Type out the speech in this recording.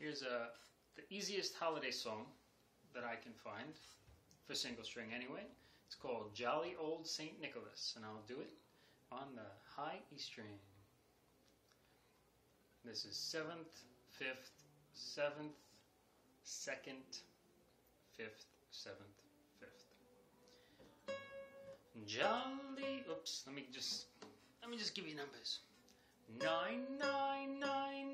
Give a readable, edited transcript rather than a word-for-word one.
Here's the easiest holiday song that I can find, for single string anyway. It's called Jolly Old St. Nicholas, and I'll do it on the high E string. This is 7th, 5th, 7th, 2nd, 5th, 7th, 5th. Jolly, oops, let me just give you numbers. 9, 9, 9,